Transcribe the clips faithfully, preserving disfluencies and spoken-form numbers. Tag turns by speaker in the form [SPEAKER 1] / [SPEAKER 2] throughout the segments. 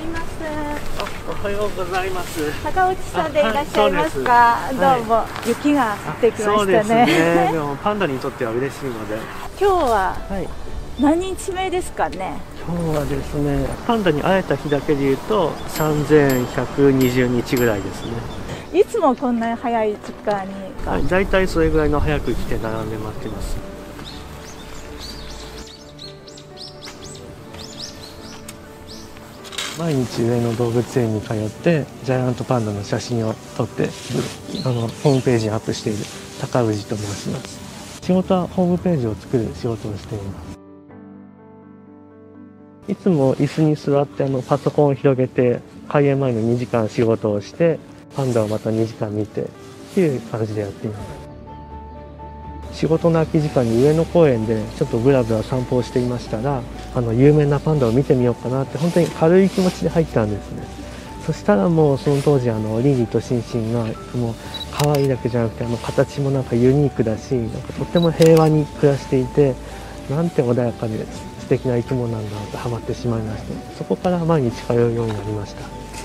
[SPEAKER 1] ます。
[SPEAKER 2] おはようございます。
[SPEAKER 1] 高内さんでいらっしゃいますか。はい、どうも、はい、雪が降ってきましたね。
[SPEAKER 2] そうですね。でもパンダにとっては嬉しいので。
[SPEAKER 1] 今日は何日目ですかね。
[SPEAKER 2] 今日はですね、パンダに会えた日だけでいうとさんぜんひゃくにじゅうにちぐらいですね。
[SPEAKER 1] いつもこんな早い時間に。
[SPEAKER 2] はい、だいたいそれぐらいの早く来て並んで待ってます。毎日上野動物園に通ってジャイアントパンダの写真を撮ってあのホームページにアップしている高氏と申します。仕事はホームページを作る仕事をしています。いつも椅子に座ってあのパソコンを広げて開園前のにじかん仕事をしてパンダをまたにじかん見てっていう感じでやっています。仕事の空き時間に上野公園でちょっとブラブラ散歩をしていましたらあの有名なパンダを見てみようかなって本当に軽い気持ちで入ったんですね。そしたらもうその当時あのリリーとシンシンがもう可愛いだけじゃなくてあの形もなんかユニークだしなんかとっても平和に暮らしていてなんて穏やかで素敵な生き物なんだとハマってしまいまして、そこから毎日通うようになりました。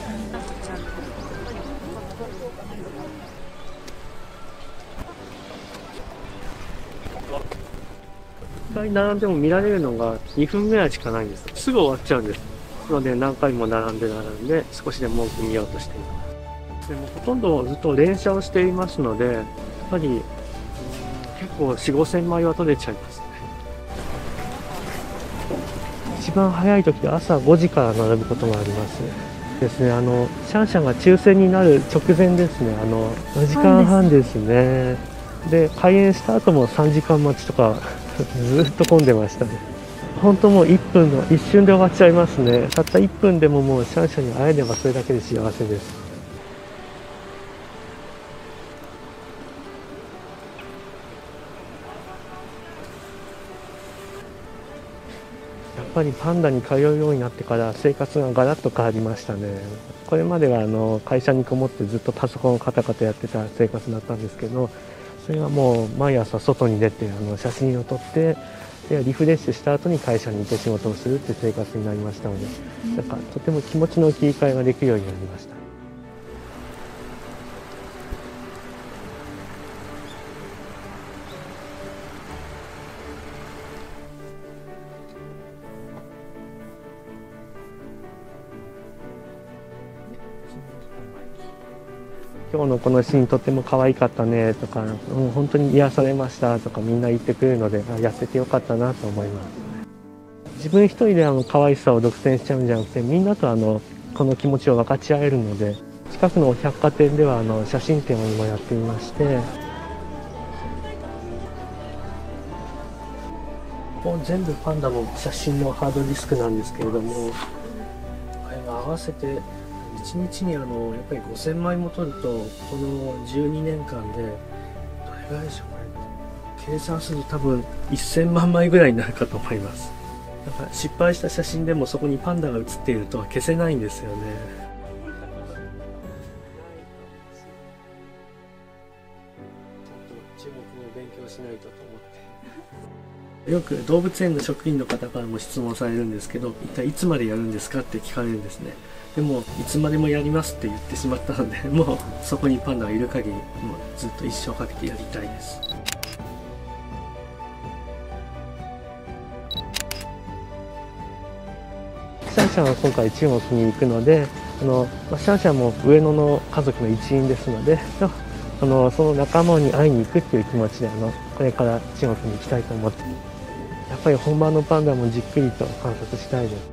[SPEAKER 2] いっかい並んでも見られるのがにふんぐらいしかないんです。すぐ終わっちゃうんです。なので何回も並んで並んで少しでも多く見ようとしています。でもほとんどずっと連写をしていますのでやっぱり結構よん、ごせんまいは撮れちゃいますね。一番早い時で朝ごじから並ぶことがありますですね。あのシャンシャンが抽選になる直前ですね。あのよじかんはんですね。で開園した後もさんじかん待ちとかずっと混んでましたね。本当もういっぷんの一瞬で終わっちゃいますね。たったいっぷんでももうシャンシャンに会えればそれだけで幸せです。やっぱりパンダに通うようになってから生活がガラッと変わりましたね。これまではあの会社にこもってずっとパソコンをカタカタやってた生活だったんですけど、それがもう毎朝外に出てあの写真を撮ってでリフレッシュした後に会社に行って仕事をするって生活になりましたので、なんかとても気持ちの切り替えができるようになりました。今日のこのシーンとっても可愛かったねとか、もう本当に癒されましたとかみんな言ってくれるので、痩せてよかったなと思います。自分一人であの可愛さを独占しちゃうんじゃなくて、みんなとあのこの気持ちを分かち合えるので、近くの百貨店ではあの写真展を今やっていまして、もう全部パンダの写真のハードディスクなんですけれども、これが合わせていちにちにあのやっぱりごせんまいも撮るとこのじゅうにねんかんでどれぐらいでしょうかね、計算すると多分せんまんまいぐらいになるかと思います。なんか失敗した写真でもそこにパンダが写っていると消せないんですよね。ちゃんと中国語を勉強しないとと思ってよく動物園の職員の方からも質問されるんですけど、一体いつまでやるんですかって聞かれるんですね。でもいつまでもやりますって言ってしまったので、もうそこにパンダがいる限りもうずっと一生かけてやりたいです。シャンシャンは今回中国に行くので、あのシャンシャンも上野の家族の一員ですので、あのその仲間に会いに行くっていう気持ちであのこれから中国に行きたいと思って、やっぱり本場のパンダもじっくりと観察したいです。